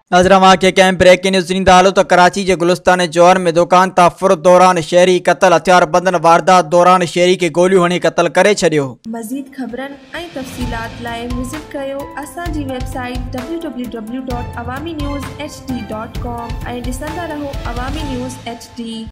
अजरमा के camp breaking news ॾींदा हलो त कराची के गुलिस्तान जौहर में दुकान तां फुर दौरान शहरी कत्ल हथियार बंदन वारदात दौरान शहरी के गोलियूं हणी कत्ल करे छॾियो। मज़ीद ख़बरनि ऐं तफ़सीलात लाइ विज़िट कयो असांजी वेबसाइट www.awamiNewsHD.com ऐं ॾिसंदा रहो अवामी न्यूज़ HD।